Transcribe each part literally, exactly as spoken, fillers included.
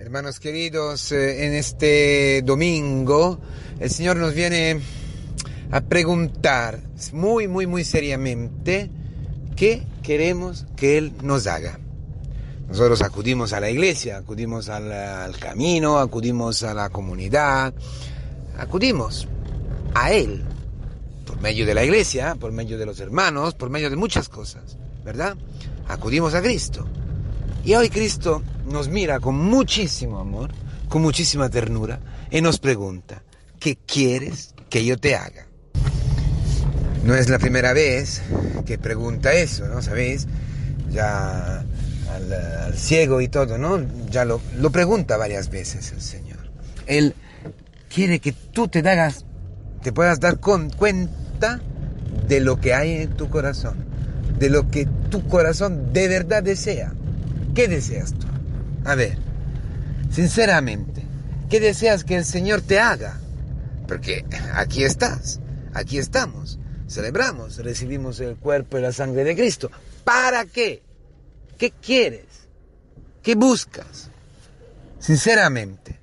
Hermanos queridos, en este domingo el Señor nos viene a preguntar muy, muy, muy seriamente qué queremos que Él nos haga. Nosotros acudimos a la iglesia, acudimos al, al camino, acudimos a la comunidad, acudimos a Él por medio de la iglesia, por medio de los hermanos, por medio de muchas cosas, ¿verdad? Acudimos a Cristo. Y hoy Cristo nos mira con muchísimo amor, con muchísima ternura, y nos pregunta, ¿qué quieres que yo te haga? No es la primera vez que pregunta eso, ¿no? ¿Sabéis? Ya al, al ciego y todo, ¿no? Ya lo, lo pregunta varias veces el Señor. Él quiere que tú te hagas, te puedas dar con, cuenta de lo que hay en tu corazón, de lo que tu corazón de verdad desea. ¿Qué deseas tú? A ver, sinceramente, ¿qué deseas que el Señor te haga? Porque aquí estás, aquí estamos, celebramos, recibimos el cuerpo y la sangre de Cristo. ¿Para qué? ¿Qué quieres? ¿Qué buscas? Sinceramente,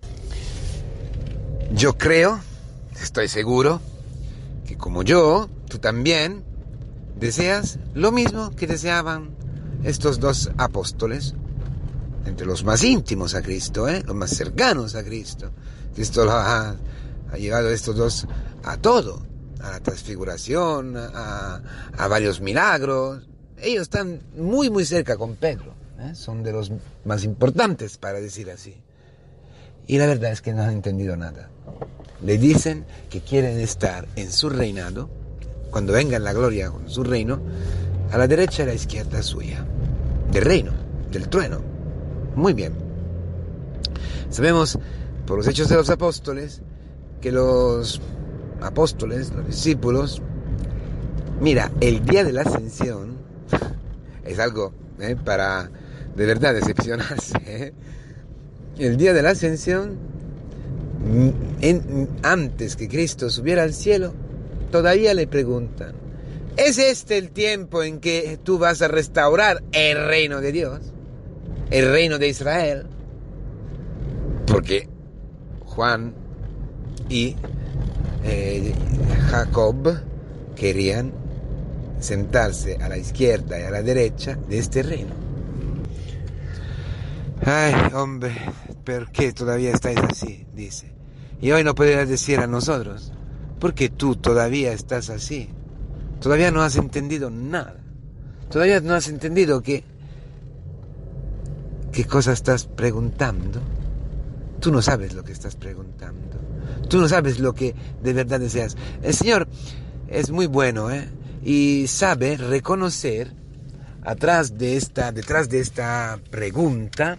yo creo, estoy seguro, que como yo, tú también deseas lo mismo que deseaban estos dos apóstoles, entre los más íntimos a Cristo, ¿eh? los más cercanos a Cristo. Cristo ha, ha llevado a estos dos a todo, a la transfiguración, a, a varios milagros. Ellos están muy muy cerca con Pedro, ¿eh? son de los más importantes, para decir así. Y la verdad es que no han entendido nada. Le dicen que quieren estar en su reinado, cuando venga en la gloria con su reino, a la derecha y a la izquierda suya, del reino, del trueno. Muy bien. Sabemos por los hechos de los apóstoles que los apóstoles, los discípulos, mira, el día de la ascensión es algo ¿eh? para de verdad decepcionarse. ¿eh? El día de la ascensión, en, antes que Cristo subiera al cielo, todavía le preguntan, ¿es este el tiempo en que tú vas a restaurar el reino de Dios? El reino de Israel. Porque Juan y eh, Jacob querían sentarse a la izquierda y a la derecha de este reino. Ay, hombre, ¿por qué todavía estáis así? Dice. Y hoy no podrías decir a nosotros, ¿por qué tú todavía estás así? Todavía no has entendido nada. Todavía no has entendido que ¿qué cosa estás preguntando? Tú no sabes lo que estás preguntando. Tú no sabes lo que de verdad deseas. El Señor es muy bueno, ¿eh? Y sabe reconocer atrás de esta, detrás de esta pregunta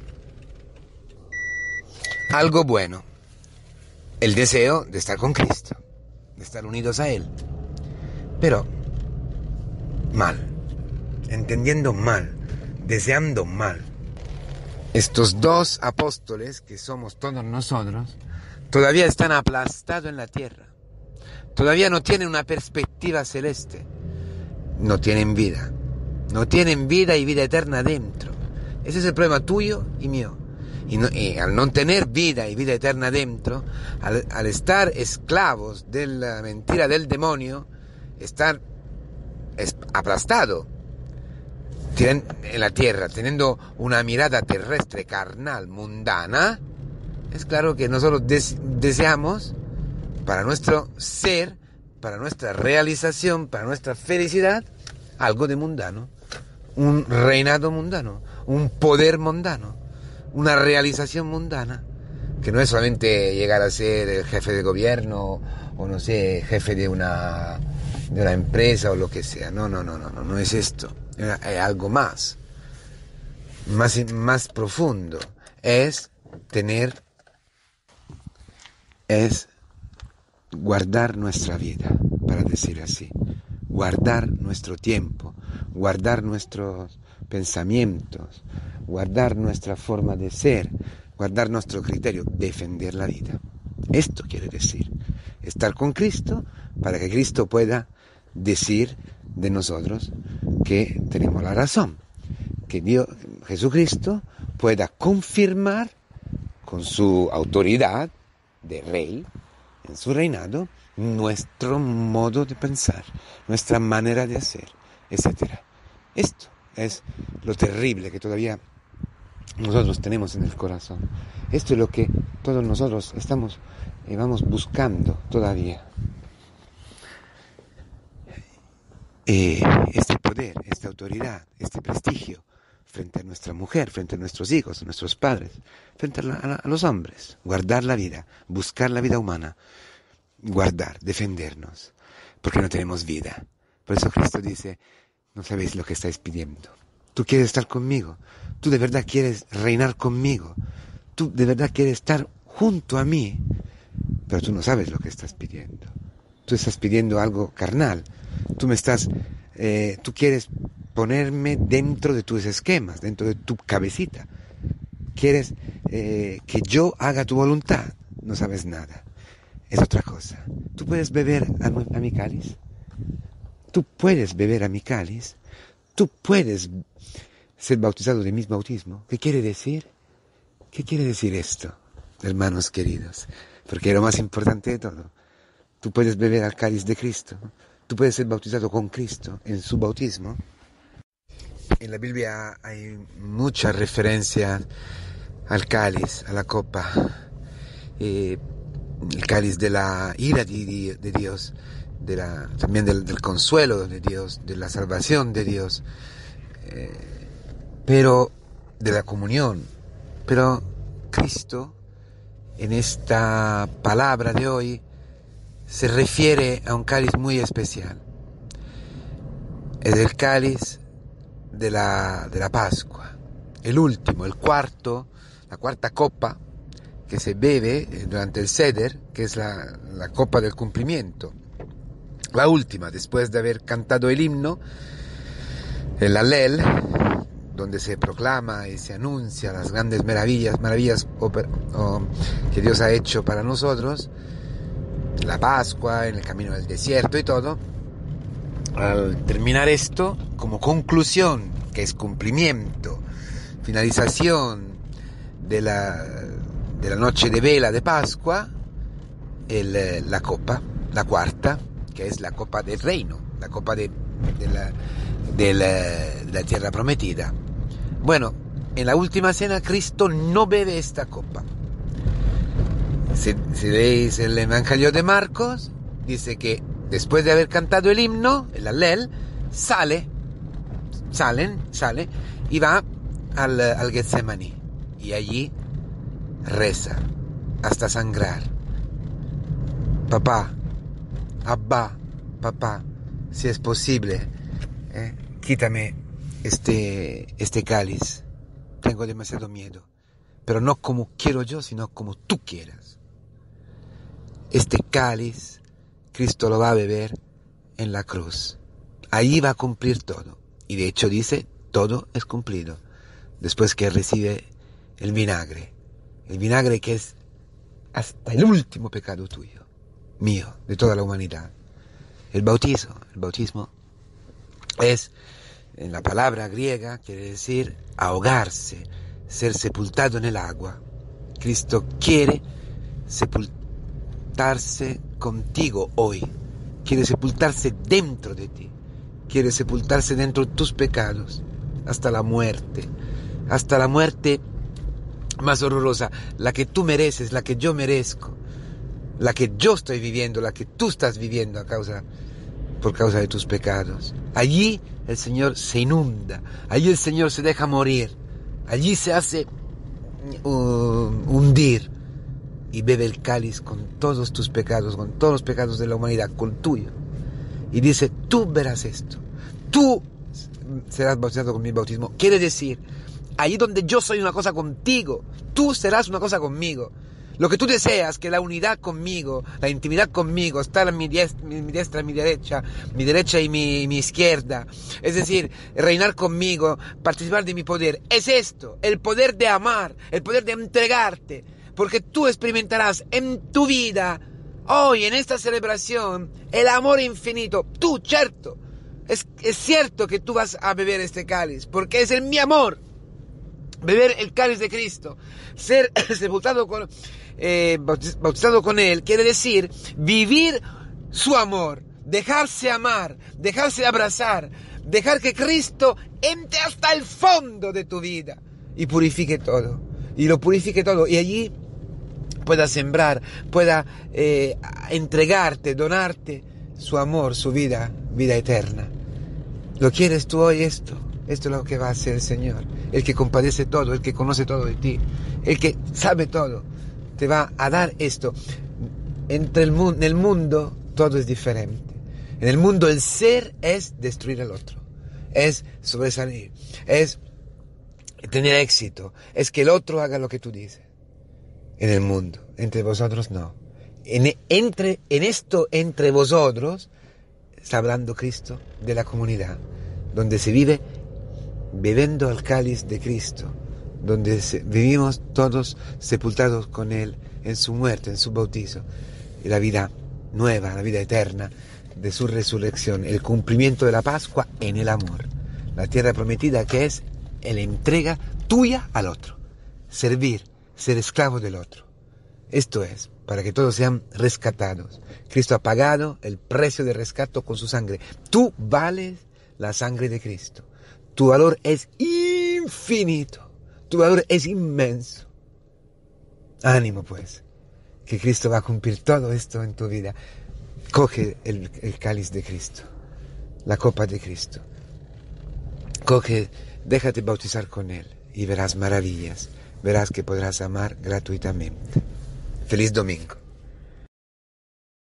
algo bueno. El deseo de estar con Cristo, de estar unidos a Él. Pero mal, entendiendo mal, deseando mal. Estos dos apóstoles, que somos todos nosotros, todavía están aplastados en la tierra. Todavía no tienen una perspectiva celeste. No tienen vida. No tienen vida y vida eterna dentro. Ese es el problema tuyo y mío. Y, no, y al no tener vida y vida eterna dentro, al, al estar esclavos de la mentira del demonio, estar es, aplastado en la tierra, teniendo una mirada terrestre, carnal, mundana, es claro que nosotros des- deseamos para nuestro ser, para nuestra realización, para nuestra felicidad, algo de mundano, un reinado mundano, un poder mundano, una realización mundana, que no es solamente llegar a ser el jefe de gobierno o no sé, jefe de una de una empresa o lo que sea. No, no, no, no, no, no es esto. Es algo más, más, más profundo. Es tener, es guardar nuestra vida, para decir así. Guardar nuestro tiempo, guardar nuestros pensamientos, guardar nuestra forma de ser, guardar nuestro criterio, defender la vida. Esto quiere decir estar con Cristo para que Cristo pueda decir de nosotros que tenemos la razón, que Dios, Jesucristo, pueda confirmar con su autoridad de rey, en su reinado, nuestro modo de pensar, nuestra manera de hacer, etcétera. Esto es lo terrible que todavía nosotros tenemos en el corazón. Esto es lo que todos nosotros estamos y vamos buscando todavía. Eh, este poder, esta autoridad, este prestigio frente a nuestra mujer, frente a nuestros hijos, a nuestros padres, frente a, la, a los hombres. Guardar la vida, buscar la vida humana, guardar, defendernos, porque no tenemos vida. Por eso Cristo dice, no sabéis lo que estáis pidiendo. Tú quieres estar conmigo, tú de verdad quieres reinar conmigo, tú de verdad quieres estar junto a mí, pero tú no sabes lo que estás pidiendo. Tú estás pidiendo algo carnal, tú me estás, eh, tú quieres ponerme dentro de tus esquemas, dentro de tu cabecita. Quieres eh, que yo haga tu voluntad, no sabes nada. Es otra cosa. ¿Tú puedes beber a, a mi cáliz? ¿Tú puedes beber a mi cáliz? ¿Tú puedes ser bautizado de mi bautismo? ¿Qué quiere decir? ¿Qué quiere decir esto, hermanos queridos? Porque es lo más importante de todo. Tú puedes beber al cáliz de Cristo. Tú puedes ser bautizado con Cristo en su bautismo. En la Biblia hay muchas referencias al cáliz, a la copa. Eh, el cáliz de la ira de, de Dios, de la, también del, del consuelo de Dios, de la salvación de Dios, eh, pero de la comunión. Pero Cristo, en esta palabra de hoy, se refiere a un cáliz muy especial. Es el cáliz de la, de la Pascua, el último, el cuarto, la cuarta copa que se bebe durante el Seder, que es la, la copa del cumplimiento. La última, después de haber cantado el himno, el Alel, donde se proclama y se anuncia las grandes maravillas, maravillas que Dios ha hecho para nosotros, la Pascua, en el camino del desierto y todo. Al terminar esto, como conclusión, que es cumplimiento, finalización de la, de la noche de vela de Pascua, el, la copa, la cuarta, que es la copa del reino, la copa de, de, la, de, la, de la tierra prometida. Bueno, en la última cena Cristo no bebe esta copa. Si, si leéis el Evangelio de Marcos, dice que después de haber cantado el himno, el Alel, sale, salen, sale y va al, al Getsemaní. Y allí reza hasta sangrar. Papá, Abba, papá, si es posible, eh, quítame este, este cáliz. Tengo demasiado miedo. Pero no como quiero yo, sino como tú quieras. Este cáliz, Cristo lo va a beber en la cruz. Ahí va a cumplir todo. Y de hecho dice, todo es cumplido. Después que recibe el vinagre. El vinagre que es hasta el último pecado tuyo, mío, de toda la humanidad. El bautizo, el bautismo es, en la palabra griega, quiere decir ahogarse, ser sepultado en el agua. Cristo quiere sepultarse contigo hoy, quiere sepultarse dentro de ti, quiere sepultarse dentro de tus pecados, hasta la muerte, hasta la muerte más horrorosa, la que tú mereces, la que yo merezco, la que yo estoy viviendo, la que tú estás viviendo a causa, por causa de tus pecados. Allí el Señor se inunda, allí el Señor se deja morir, allí se hace uh, hundir y bebe el cáliz con todos tus pecados, con todos los pecados de la humanidad, con tuyo. Y dice, tú verás esto, tú serás bautizado con mi bautismo. Quiere decir, allí donde yo soy una cosa contigo, tú serás una cosa conmigo. Lo que tú deseas, que la unidad conmigo, la intimidad conmigo, estar a mi diestra, mi, mi diestra, mi derecha, mi derecha y mi, mi izquierda, es decir, reinar conmigo, participar de mi poder, es esto, el poder de amar, el poder de entregarte, porque tú experimentarás en tu vida, hoy en esta celebración, el amor infinito. Tú, cierto, es, es cierto que tú vas a beber este cáliz, porque es el mi amor. beber el cáliz de Cristo, ser sepultado con, eh, bautizado con Él, quiere decir vivir su amor, dejarse amar, dejarse abrazar, dejar que Cristo entre hasta el fondo de tu vida y purifique todo, y lo purifique todo, y allí pueda sembrar, pueda eh, entregarte, donarte su amor, su vida, vida eterna. ¿Lo quieres tú hoy esto? Esto es lo que va a hacer el Señor, el que compadece todo, el que conoce todo de ti, el que sabe todo, te va a dar esto. Entre el mundo, en el mundo todo es diferente. En el mundo el ser es destruir al otro, es sobresalir, es tener éxito, es que el otro haga lo que tú dices. En el mundo, entre vosotros no. En, entre, en esto, entre vosotros, está hablando Cristo de la comunidad, donde se vive bebiendo el cáliz de Cristo, donde se, vivimos todos sepultados con Él en su muerte, en su bautizo, y la vida nueva, la vida eterna de su resurrección, el cumplimiento de la Pascua en el amor, la tierra prometida que es la entrega tuya al otro, servir, ser esclavo del otro. Esto es, para que todos sean rescatados. Cristo ha pagado el precio de rescate con su sangre. Tú vales la sangre de Cristo. Tu valor es infinito. Tu valor es inmenso. Ánimo pues, que Cristo va a cumplir todo esto en tu vida. Coge el, el cáliz de Cristo, la copa de Cristo. Coge, déjate bautizar con Él y verás maravillas. Verás que podrás amar gratuitamente. Feliz domingo.